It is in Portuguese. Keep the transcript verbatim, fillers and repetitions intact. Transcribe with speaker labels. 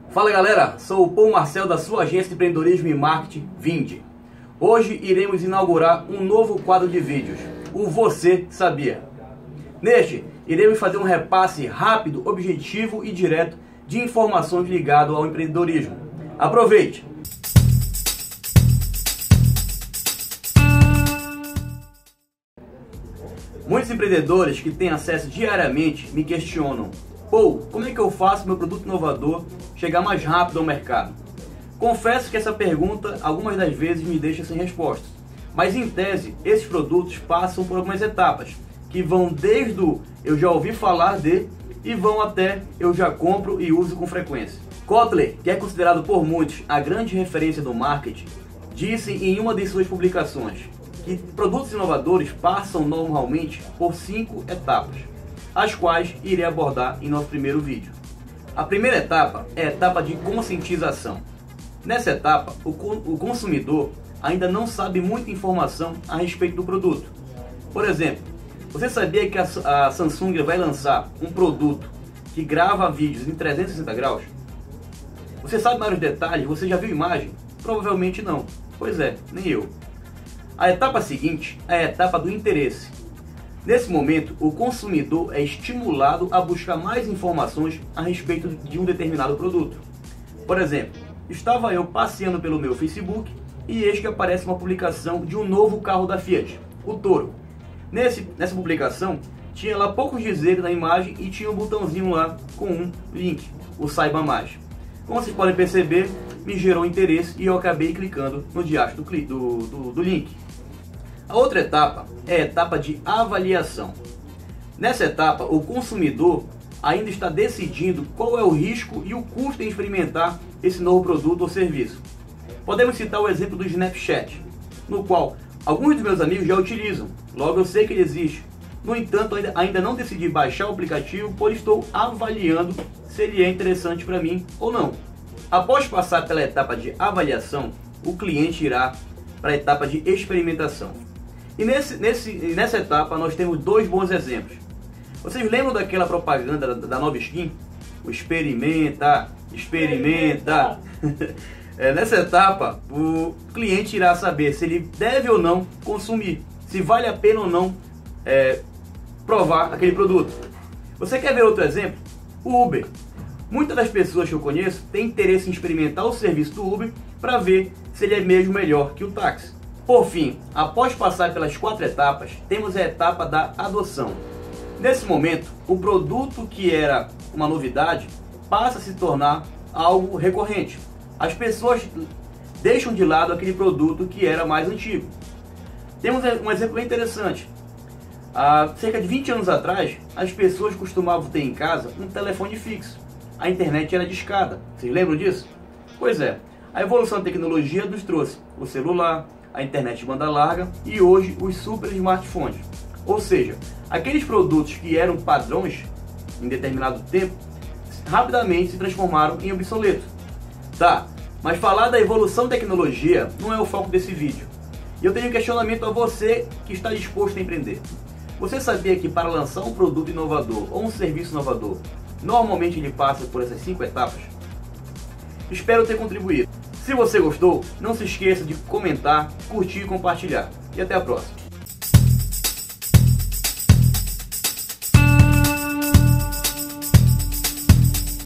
Speaker 1: Fala galera, sou o Paul Marcel da sua agência de empreendedorismo e marketing Vindi. Hoje iremos inaugurar um novo quadro de vídeos, o Você Sabia? Neste, iremos fazer um repasse rápido, objetivo e direto de informações ligadas ao empreendedorismo. Aproveite! Muitos empreendedores que têm acesso diariamente me questionam: Pô, como é que eu faço meu produto inovador chegar mais rápido ao mercado? Confesso que essa pergunta algumas das vezes me deixa sem resposta. Mas em tese, esses produtos passam por algumas etapas, que vão desde o eu já ouvi falar de e vão até eu já compro e uso com frequência. Kotler, que é considerado por muitos a grande referência do marketing, disse em uma de suas publicações que produtos inovadores passam normalmente por cinco etapas, as quais irei abordar em nosso primeiro vídeo. A primeira etapa é a etapa de conscientização. Nessa etapa, o, o consumidor ainda não sabe muita informação a respeito do produto. Por exemplo, você sabia que a, a Samsung vai lançar um produto que grava vídeos em trezentos e sessenta graus? Você sabe maiores detalhes? Você já viu imagem? Provavelmente não. Pois é, nem eu. A etapa seguinte é a etapa do interesse. Nesse momento, o consumidor é estimulado a buscar mais informações a respeito de um determinado produto. Por exemplo, estava eu passeando pelo meu Facebook e eis que aparece uma publicação de um novo carro da Fiat, o Toro. Nesse, nessa publicação, tinha lá poucos dizeres na imagem e tinha um botãozinho lá com um link, o Saiba Mais. Como vocês podem perceber, me gerou interesse e eu acabei clicando no diacho do, do, do, do link. A outra etapa é a etapa de avaliação. Nessa etapa, o consumidor ainda está decidindo qual é o risco e o custo em experimentar esse novo produto ou serviço. Podemos citar o exemplo do Snapchat, no qual alguns dos meus amigos já utilizam, logo eu sei que ele existe. No entanto, ainda, ainda não decidi baixar o aplicativo, pois estou avaliando se ele é interessante para mim ou não. Após passar pela etapa de avaliação, o cliente irá para a etapa de experimentação. E nesse, nesse, nessa etapa nós temos dois bons exemplos. Vocês lembram daquela propaganda da, da Nova Skin? O experimenta, experimenta. É, nessa etapa, o cliente irá saber se ele deve ou não consumir, se vale a pena ou não é, provar aquele produto. Você quer ver outro exemplo? O Uber. Muitas das pessoas que eu conheço têm interesse em experimentar o serviço do Uber para ver se ele é mesmo melhor que o táxi. Por fim, após passar pelas quatro etapas, temos a etapa da adoção. Nesse momento, o produto que era uma novidade passa a se tornar algo recorrente. As pessoas deixam de lado aquele produto que era mais antigo. Temos um exemplo bem interessante. Há cerca de vinte anos atrás, as pessoas costumavam ter em casa um telefone fixo. A internet era discada. Vocês lembram disso? Pois é, a evolução da tecnologia nos trouxe o celular, a internet de banda larga e hoje os super smartphones. Ou seja, aqueles produtos que eram padrões em determinado tempo, rapidamente se transformaram em obsoletos. Tá, mas falar da evolução da tecnologia não é o foco desse vídeo. E eu tenho um questionamento a você que está disposto a empreender. Você sabia que para lançar um produto inovador ou um serviço inovador, normalmente ele passa por essas cinco etapas? Espero ter contribuído. Se você gostou, não se esqueça de comentar, curtir e compartilhar. E até a próxima.